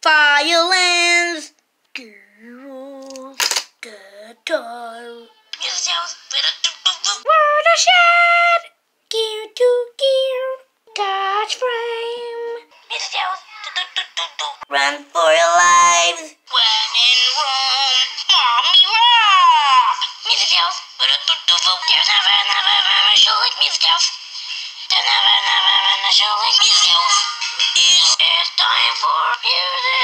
violins, girls, guitar. Watershed, gear to gear, God's frame. Run for your lives. When in Rome, mommy rock. Musictales. There's never show like Musictales. There's never show like Musictales. It's time for music.